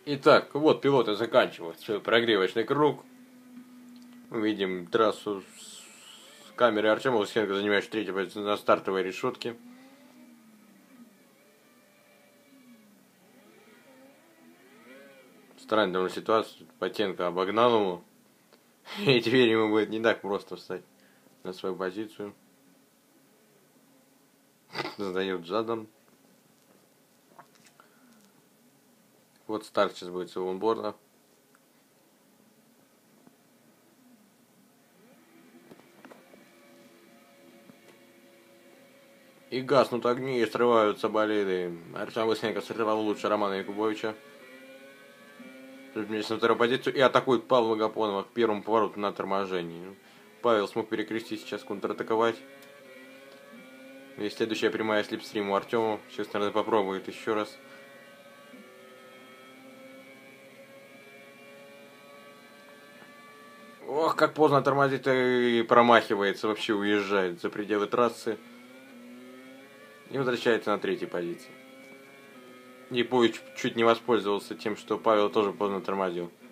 Итак, вот пилоты заканчивают свой прогревочный круг. Мы видим трассу с камеры Артема Лысенко, занимающий третью позицию на стартовой решетке. Странная довольно ситуация. Потенко обогнал его. И теперь ему будет не так просто встать на свою позицию. Сдает задом. Вот старт сейчас будет с лонгборда. И гаснут огни, и срываются болиды. Артем Лысенко стартовал лучше Романа Якубовича. Вместе на вторую позицию и атакует Павла Гапонова к первому повороту на торможении. Павел смог перекрестить, сейчас контратаковать. И следующая прямая слепстрим у Артема. Сейчас, наверное, попробует еще раз. Ох, как поздно тормозит и промахивается, вообще уезжает за пределы трассы. И возвращается на третьей позиции. Яковлевич чуть не воспользовался тем, что Павел тоже поздно тормозил.